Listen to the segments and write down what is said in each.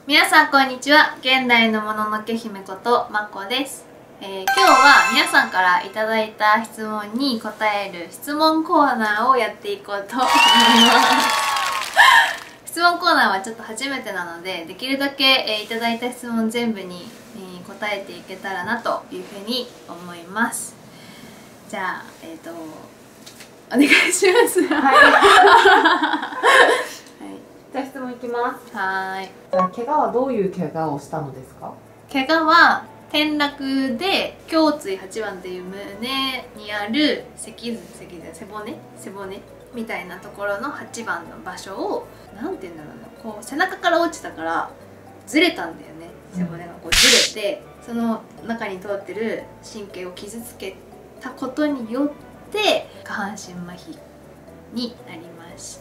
皆さんこんにちは。現代のもののけ姫ことまこです。今日は皆さんからいただいた質問に答える質問コーナーをやっていこうと思います質問コーナーはちょっと初めてなので、できるだけ、いただいた質問全部に、答えていけたらなというふうに思います。じゃあお願いします。 はいじゃあ質問いきます。 はーい。 じゃあ怪我はどういう怪我をしたのですか？ 怪我は転落で胸椎8番っていう胸にある背骨みたいなところの8番の場所をなんていうんだろうな、こう背中から落ちたからずれたんだよね。背骨がこうずれて、その中に通ってる神経を傷つけたことによって下半身麻痺になりました。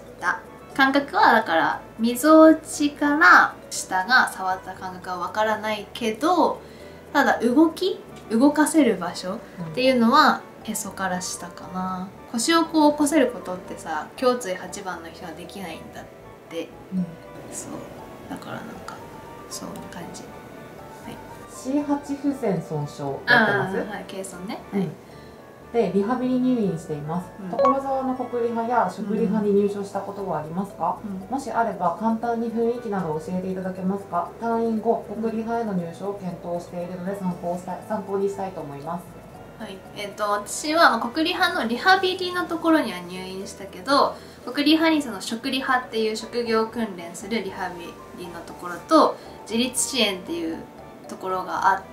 感覚はだからみぞおちから下が触った感覚はわからないけど、ただ動かせる場所っていうのはへそから下かな。腰をこう起こせることってさ、胸椎8番の人はできないんだって、そうだからなんかそんな感じ。はい、 C8 不全損傷やってます？ はい、ケイソンね。はい、 でリハビリ入院しています、所沢の国リ派や食リ派に入所したことはありますか？もしあれば簡単に雰囲気などを教えていただけますか？退院後国リ派への入所を検討しているので参考にしたいと思います。 はい、私は国理派のリハビリのところには入院したけど、国理派にその食理派っていう職業訓練するリハビリのところと自立支援っていうところがあって、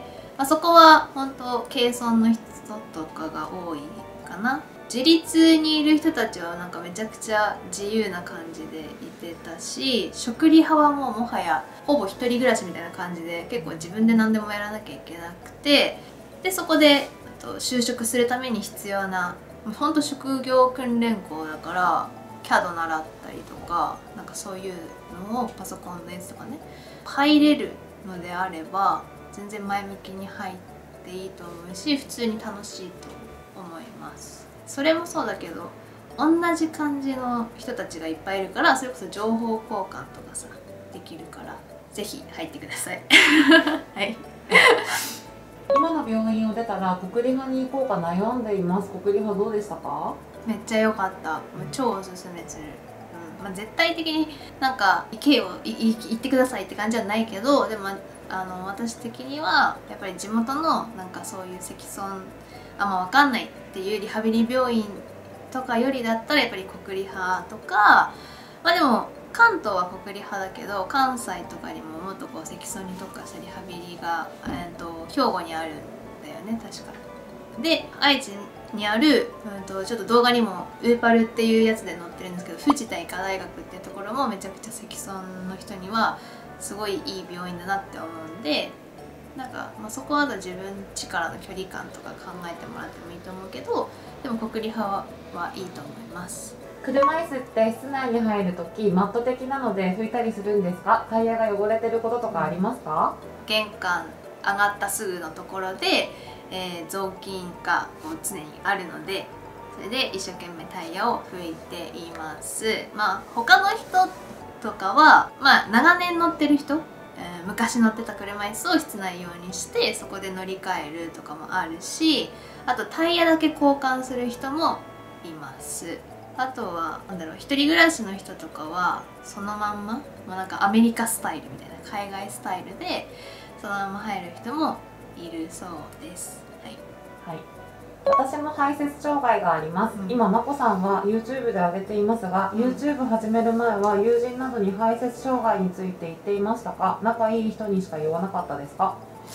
そこは本当軽村の人とかが多いかな。自立にいる人たちはなんかめちゃくちゃ自由な感じでいてたし、食理派はもはやほぼ一人暮らしみたいな感じで結構自分で何でもやらなきゃいけなくて、でそこで就職するために必要なほんと職業訓練校だから CAD 習ったりとか、なんかそういうのをパソコンのやつとかね入れるのであれば全然前向きに入っていいと思うし、普通に楽しいと思います。それもそうだけど同じ感じの人たちがいっぱいいるから、それこそ情報交換とかさできるからぜひ入ってくださいはい今の病院を出たら国理派に行こうか悩んでいます。国理派どうでしたか？ めっちゃ良かった。もう超おすすめする。絶対的になんか行けよ行ってくださいって感じはないけど、でも私的にはやっぱり地元のなんかそういう積損分かんないっていうリハビリ病院とかよりだったらやっぱり国理派とか、でも関東は国理派だけど関西とかにももっとこう積損に特化したリハビリが、兵庫にあるんだよね確か。で愛知にある、ちょっと動画にもウーパルっていうやつで載ってるんですけど、藤田医科大学っていうところもめちゃくちゃ積損の人にはすごいいい病院だなって思うんで、なんか、そこは自分家からの距離感とか考えてもらってもいいと思うけど、でも国理派はいいと思います。 車椅子って室内に入るときマット的なので拭いたりするんですか？タイヤが汚れてることとかありますか？ 玄関上がったすぐのところで、雑巾が常にあるので、それで一生懸命タイヤを拭いています。他の人とかは長年乗ってる人、昔乗ってた車椅子を室内用にしてそこで乗り換えるとかもあるし、あとタイヤだけ交換する人もいます。あとは一人暮らしの人とかはそのまんま、なんかアメリカスタイルみたいな海外スタイルでそのまま入る人もいるそうです。はい、 私も排泄障害があります、今まこさんは YouTube で上げていますが、YouTube 始める前は友人などに排泄障害について言っていましたか？仲いい人にしか言わなかったですか？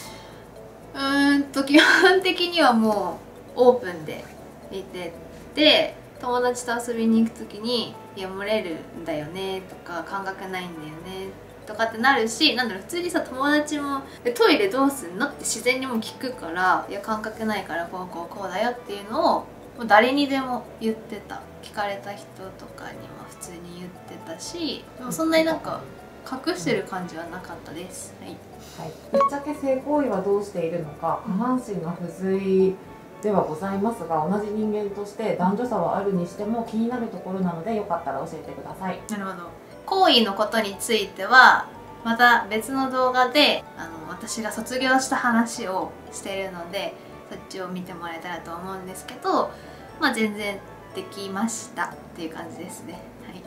基本的にはもうオープンでいてて、友達と遊びに行く時に「いや漏れるんだよね」とか「感覚ないんだよね」とかってなるし、普通にさ友達も「トイレどうすんの?」って自然にも聞くから「いや感覚ないからこうだよ」っていうのをもう誰にでも言ってた。聞かれた人とかにも普通に言ってたし、でもそんなになんか隠してる感じはなかったです。 ぶっちゃけ性行為はどうしているのか、下半身が不随ではございますが、同じ人間として男女差はあるにしても気になるところなのでよかったら教えてください。 なるほど。行為のことについてはまた別の動画で私が卒業した話をしているので、そっちを見てもらえたらと思うんですけど、まあ全然できましたっていう感じですね。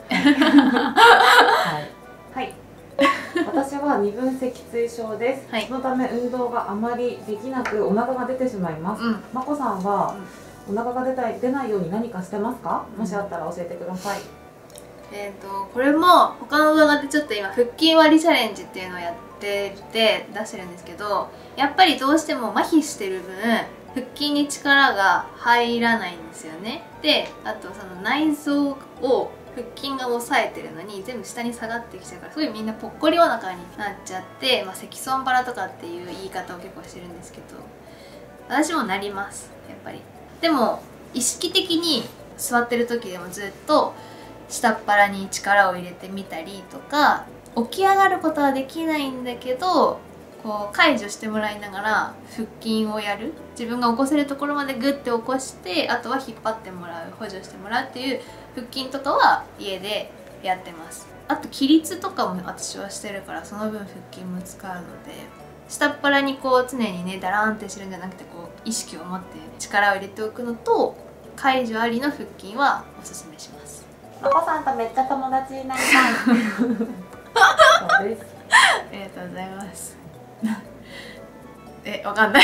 はい、はい、私は二分脊椎症です、 はい、 そのため運動があまりできなくお腹が出てしまいます。まこさんは、お腹が出ないように何かしてますか？もしあったら教えてください。 これも他の動画でちょっと今腹筋割りチャレンジっていうのをやってて出してるんですけど、やっぱりどうしても麻痺してる分腹筋に力が入らないんですよね。で、あとその内臓を腹筋が押さえてるのに全部下に下がってきちゃうから、すごいみんなぽっこりお腹になっちゃって、積損腹とかっていう言い方を結構してるんですけど、私もなります、やっぱり。でも意識的に座ってる時でもずっと下っ腹に力を入れてみたりとか、起き上がることはできないんだけどこう解除してもらいながら腹筋をやる、自分が起こせるところまでグッて起こして、あとは引っ張ってもらう、補助してもらうっていう腹筋とかは家でやってます。あと起立とかも私はしてるから、その分腹筋も使うので、下っ腹にこう常にねダラーンってしてるんじゃなくて、こう意識を持って力を入れておくのと、解除ありの腹筋はおすすめします。 まこさんとめっちゃ友達になりたいそうです。 ありがとうございます。わかんない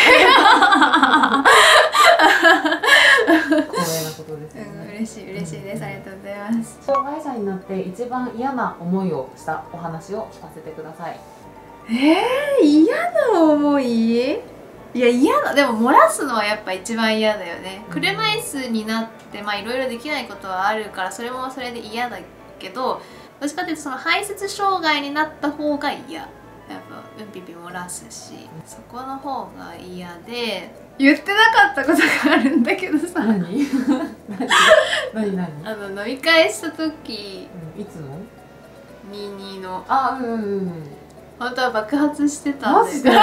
光栄なことですね。 嬉しいです。ありがとうございます。 障害者になって一番嫌な思いをしたお話を聞かせてください。 嫌な思い？いや、嫌な、でも漏らすのはやっぱ一番嫌だよね。車椅子になっていろいろできないことはあるから、それもそれで嫌だけど、どっちかというとその排泄障害になった方が嫌。やっぱうんぴぴ漏らすし、そこの方が嫌で、言ってなかったことがあるんだけどさ。 何飲み会した時、 いつの 22の本当は爆発してたんで。マジで？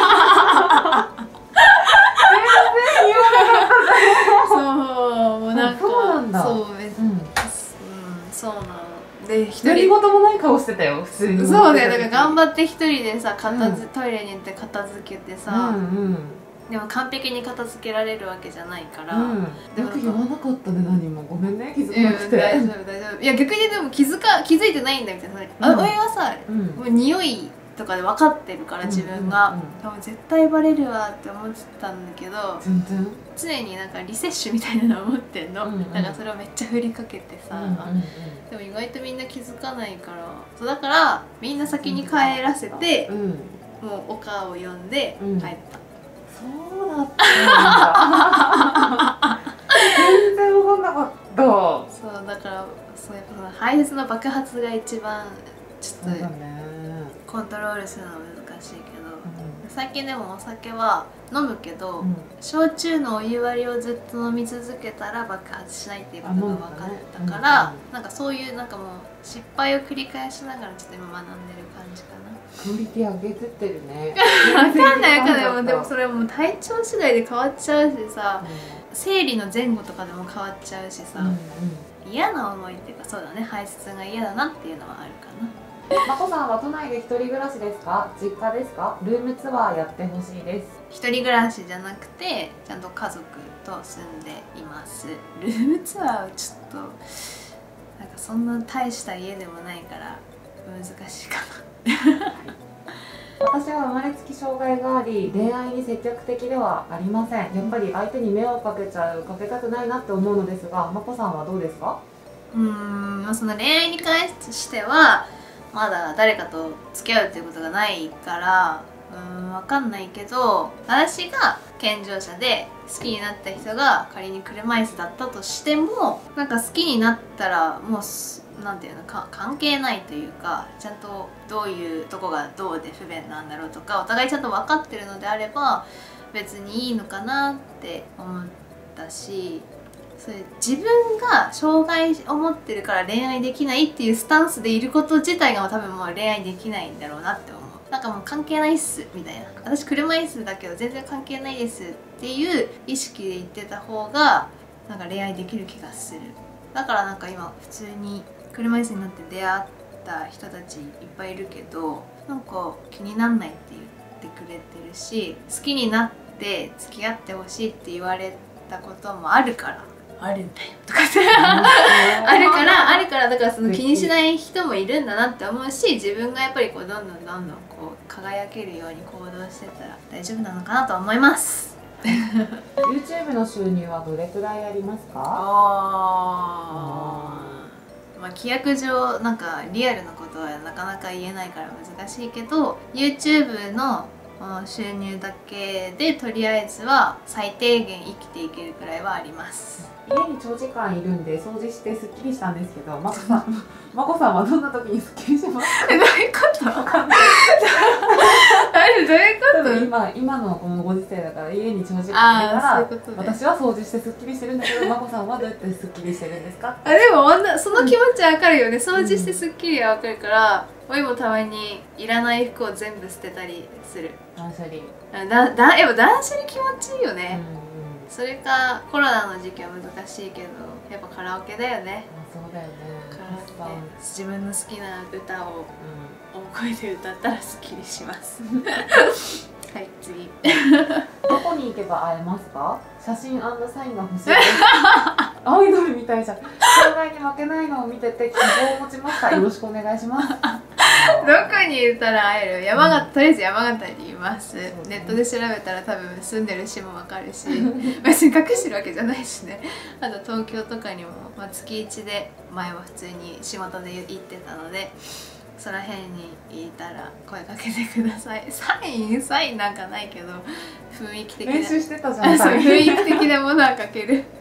そう、もうなんかそうなんだ。 そうなので、 何事もない顔してたよ、普通に。 そうだよ、だから頑張って一人でさ、トイレに行って片付けてさ、でも完璧に片付けられるわけじゃないから。 よく言わなかったね、何も。ごめんね、気づかなくて。 大丈夫。いや、逆にでも気づいてないんだみたいな。俺はさ、もう匂いとかで分かってるから自分が、絶対バレるわって思ってたんだけど、常になんかリセッシュみたいなのを持ってんの。だからそれをめっちゃ振りかけてさ、でも意外とみんな気づかないから、そうだからみんな先に帰らせて、もうお母を呼んで帰った。 そうだったんだ。全然分かんなかった。 そうだから、そうやっぱその排泄の爆発が一番ちょっとコントロールするのは難しいけど、最近でもお酒は飲むけど、焼酎のお湯割りをずっと飲み続けたら爆発しないっていうことが分かったから、なんかそういうなんかもう失敗を繰り返しながらちょっと今学んでる感じかな。 クオリティ上げてってるね。 分かんないでもそれも体調次第で変わっちゃうしさ、生理の前後とかでも変わっちゃうしさ、嫌な思いっていうか、そうだね、排泄が嫌だなっていうのはあるかな。 まこさんは都内で一人暮らしですか？実家ですか？ルームツアーやってほしいです。 一人暮らしじゃなくてちゃんと家族と住んでいます。ルームツアーはちょっとなんかそんな大した家でもないから難しいかな。 私は生まれつき障害があり、恋愛に積極的ではありません。やっぱり相手に迷惑かけたくないなって思うのですが、まこさんはどうですか？ その恋愛に関してはまだ誰かと付き合うっていうことがないから分かんないけど、私が健常者で好きになった人が仮に車椅子だったとしても、なんか好きになったらもうなんていうのか関係ないというか、ちゃんとどういうとこがどうで不便なんだろうとかお互いちゃんと分かってるのであれば別にいいのかなって思ったし、それ自分が障害を持ってるから恋愛できないっていうスタンスでいること自体が多分もう恋愛できないんだろうなって思う。なんかもう関係ないっすみたいな、私車椅子だけど全然関係ないですっていう意識で言ってた方がなんか恋愛できる気がする。だからなんか今普通に車椅子になって出会った人たちいっぱいいるけど、 なんか気になんないって言ってくれてるし、好きになって付き合ってほしいって言われたこともあるから、あるんだよとかってあるからだからその気にしない人もいるんだなって思うし、自分がやっぱりこうどんどんこう輝けるように行動してたら大丈夫なのかなと思います。 YouTube の収入はどれくらいありますか？ まあ規約上なんかリアルなことはなかなか言えないから難しいけど、 YouTube の収入だけでとりあえずは最低限生きていけるくらいはあります。 家に長時間いるんで掃除してすっきりしたんですけど、まこさんはどんな時にすっきりしますか？ どういうことわかんないどういうこと？ 今のこのご時世だから家に長時間いるから、 ね、 私は掃除してすっきりしてるんだけど、まこさんはどうやってすっきりしてるんですか？ でもその気持ちわかるよね。掃除してすっきりはわかるから、おいもたまにいらない服を全部捨てたりする。 断捨離。 やっぱ断捨離気持ちいいよね。それかコロナの時期は難しいけど、やっぱカラオケだよね。 そうだよね。 カラオケ、自分の好きな歌を大声で歌ったらすっきりしますはい、次どこに行けば会えますか？写真&サインが欲しいですアイドルみたいじゃん。障害に負けないのを見てて希望を持ちました。よろしくお願いします。 どこにいたら会える？とりあえず山形にいます。ネットで調べたら多分住んでる市もわかるし別に隠してるわけじゃないしね。あと東京とかにも、月1で前は普通に仕事で行ってたので、その辺にいたら声かけてください。サインなんかないけど、雰囲気的な練習してたじゃん。 雰囲気的なものはかける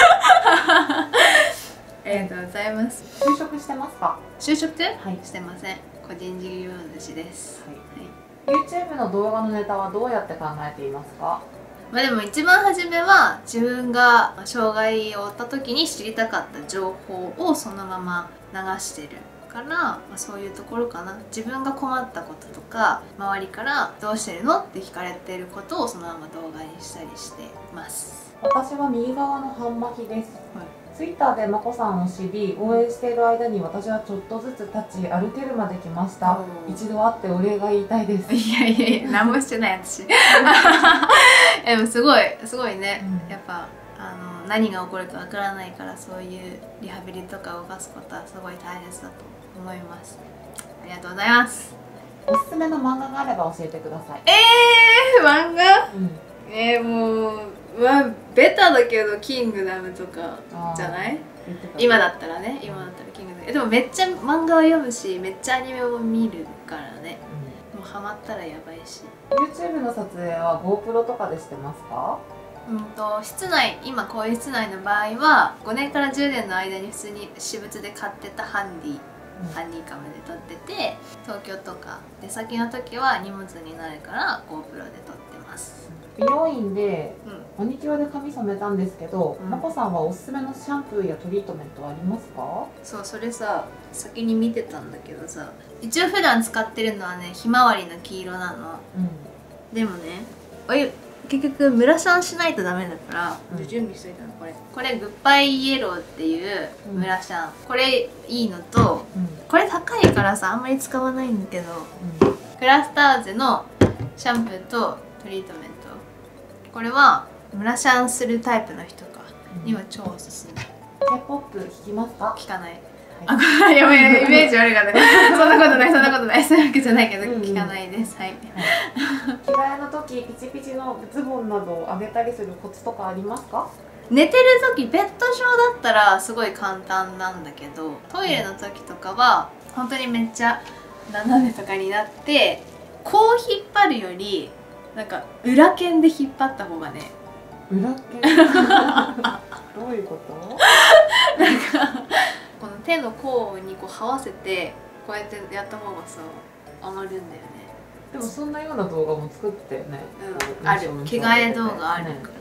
ありがとうございます。 就職してますか？ 就職、 はい、 してません。個人事業主です。 はい、YouTube の動画のネタはどうやって考えていますか？ でも一番初めは自分が障害を負った時に知りたかった情報をそのまま流してるから、そういうところかな。自分が困ったこととか周りから「どうしてるの?」って聞かれてることをそのまま動画にしたりしてます。 私は右側の半巻きです。Twitter でまこさんを知り、応援している間に私はちょっとずつ立ち歩けるまで来ました。一度会ってお礼が言いたいです。 いや何もしてない私でもすごいね、やっぱ何が起こるかわからないから、そういうリハビリとかを動かすことはすごい大切だと思います。ありがとうございます。 おすすめの漫画があれば教えてください。 漫画、もうベタだけどキングダムとかじゃない？今だったらキングダム。でもめっちゃ漫画を読むし、めっちゃアニメを見るからね、もうハマったらやばいし。 YouTube の撮影は GoPro とかでしてますか？ 室内、今こういう室内の場合は5年から10年の間に普通に私物で買ってたハンディカムで撮ってて、東京とか出先の時は荷物になるから GoPro で撮ってます。 美容院でマニキュアで髪染めたんですけど、まこさんはおすすめのシャンプーやトリートメントはありますか？ そう、それさ先に見てたんだけどさ、一応普段使ってるのはね、ひまわりの黄色なの、でもね、結局ムラシャンしないとダメだから、準備しといたのこれグッバイイエローっていうムラシャン、これいいのと、これ高いからさあんまり使わないんだけど、クラスターゼのシャンプーとトリートメント、これはムラシャンするタイプの人には超おすすめ。 K-POP 聴きますか？ 聞かない。やばい、イメージ悪かったそんなことないそういうわけじゃないけど、聞かないです。はい。 着替えの時ピチピチのズボンなどを上げたりするコツとかありますか？ 寝てる時ベッド上だったらすごい簡単なんだけど、トイレの時とかは本当にめっちゃ斜めとかになって、こう引っ張るよりなんか裏剣で引っ張った方がね。 裏剣どういうこと？ なんかこの手の甲にこう這わせてこうやってやった方がさ上がるんだよね。 でもそんなような動画も作ってね、 ある、着替え動画あるから、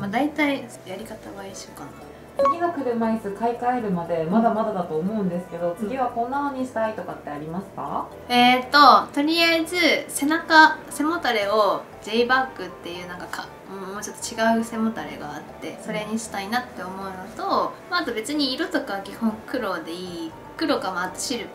大体やり方は一緒かな。 次の車椅子買い替えるまでまだまだだと思うんですけど、次はこんなのにしたいとかってありますか？ とりあえず背もたれを J バッグっていうもうちょっと違う背もたれがあって、それにしたいなって思うのと、あと別に色とか基本黒でいい、黒かあとシルバー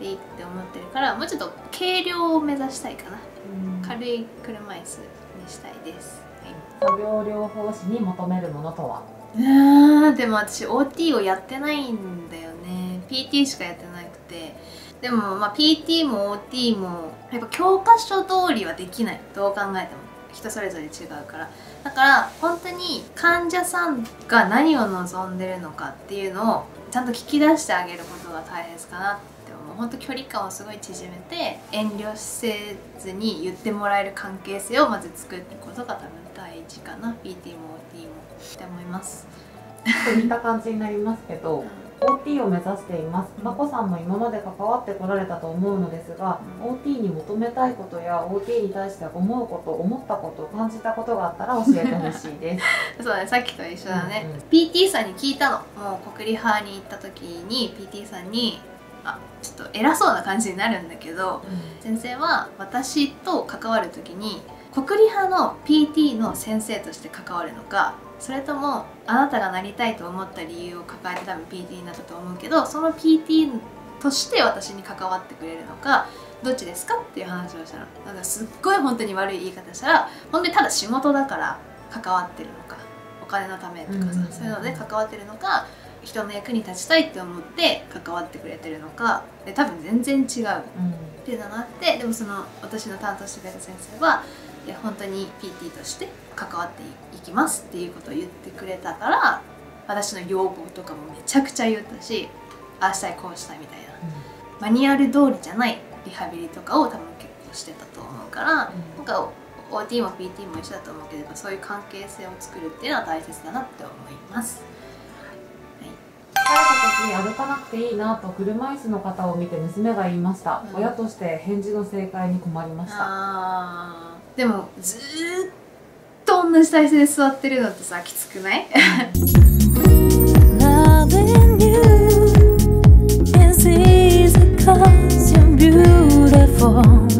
でいいって思ってるから、もうちょっと軽量を目指したいかな。軽い車椅子にしたいです。 作業療法士に求めるものとは？ でも私 OT をやってないんだよね。 PT しかやってなくて。でもまあ PT も OT もやっぱ教科書通りはできない。どう考えても人それぞれ違うから。だから本当に患者さんが何を望んでるのかっていうのをちゃんと聞き出してあげることが大切かなって思う。本当距離感をすごい縮めて、遠慮せずに言ってもらえる関係性をまず作ることが多分大事かな。 PT も OT もって思います。 似た感じになりますけど、OT を目指しています。まこさんも今まで関わってこられたと思うのですが、OT に求めたいことや OT に対して思うこと、思ったこと、感じたことがあったら教えてほしいです。 そうね、さっきと一緒だね。PT さんに聞いたの。もう国リハに行った時に PT さんにちょっと偉そうな感じになるんだけど、先生は私と関わる時に国リハの PT の先生として関わるのか、それともあなたがなりたいと思った理由を抱えて多分 PT になったと思うけど、その PT として私に関わってくれるのかどっちですかっていう話をしたの。だからすっごい本当に悪い言い方したら、本当にただ仕事だから関わってるのか、お金のためとかさ、そういうので関わってるのか、人の役に立ちたいって思って関わってくれてるのかで、多分全然違うっていうのがあって、でもその私の担当してくれた先生はいや本当に PT として関わっていきますっていうことを言ってくれたから、私の要望とかもめちゃくちゃ言ったし、ああしたいこうしたいみたいな、マニュアル通りじゃないリハビリとかを多分結構してたと思うから、なんか OT も PT も一緒だと思うけど、そういう関係性を作るっていうのは大切だなって思います。 疲れた時歩かなくていいなと車椅子の方を見て娘が言いました。親として返事の正解に困りました。 でもずーっと同じ体勢で座ってるのってさ、きつくない？Loving you is easy 'cause you're beautiful